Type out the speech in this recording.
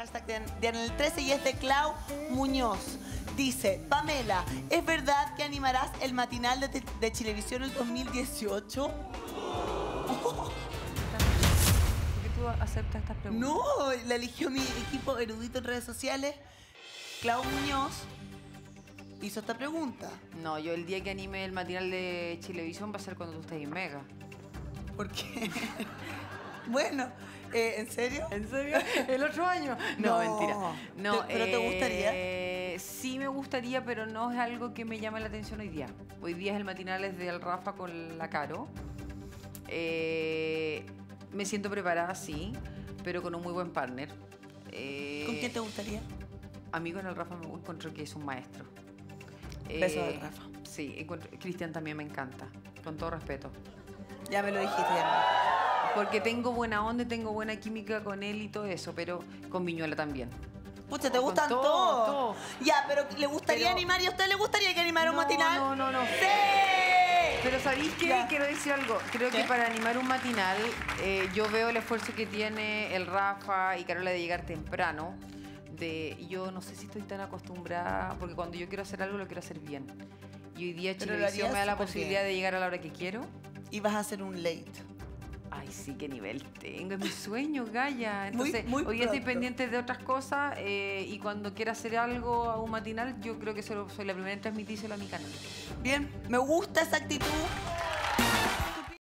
hashtag Diana el 13 y es de Clau Muñoz. Dice, Pamela, ¿es verdad que animarás el matinal de Chilevisión el 2018? ¿Por qué tú aceptas estas preguntas? No, la eligió mi equipo erudito en redes sociales. Clau Muñoz hizo esta pregunta. No, yo el día que anime el matinal de Chilevisión va a ser cuando tú estés en Mega. ¿Por qué? Bueno, ¿en serio? ¿En serio? ¿El otro año? No, mentira. No, ¿Pero te gustaría? Sí me gustaría, pero no es algo que me llame la atención hoy día. Hoy día es el matinal es del Rafa con la Caro. Me siento preparada, sí, pero con un muy buen partner. ¿Con quién te gustaría? A mí con el Rafa me encuentro que es un maestro. Beso del Rafa. Sí, Cristian también me encanta, con todo respeto. Ya me lo dijiste, ya. Porque tengo buena onda y tengo buena química con él y todo eso, pero con Viñuela también. Pucha, ¿te Con gustan todo, todos? todo. Ya, pero ¿le gustaría animar? ¿Y a usted le gustaría que animara un matinal? No. ¡Sí! Pero ¿sabéis qué? Ya. Quiero decir algo. Creo que para animar un matinal, yo veo el esfuerzo que tiene el Rafa y Carola de llegar temprano. Yo no sé si estoy tan acostumbrada, porque cuando yo quiero hacer algo, lo quiero hacer bien. Y hoy día Pero lo Chilevisión me da la harías posibilidad súper de llegar a la hora que quiero. Y vas a hacer un late. Ay, sí, qué nivel tengo. Es mi sueño, Gaya. Entonces, Muy hoy día estoy pronto. pendiente de otras cosas y cuando quiera hacer algo a un matinal, yo creo que soy la primera en transmitírselo a mi canal. Bien, me gusta esa actitud.